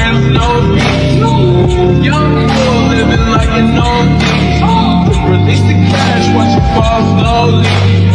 friends know me. Young boy living like an old me. Release the cash, watch it fall slowly.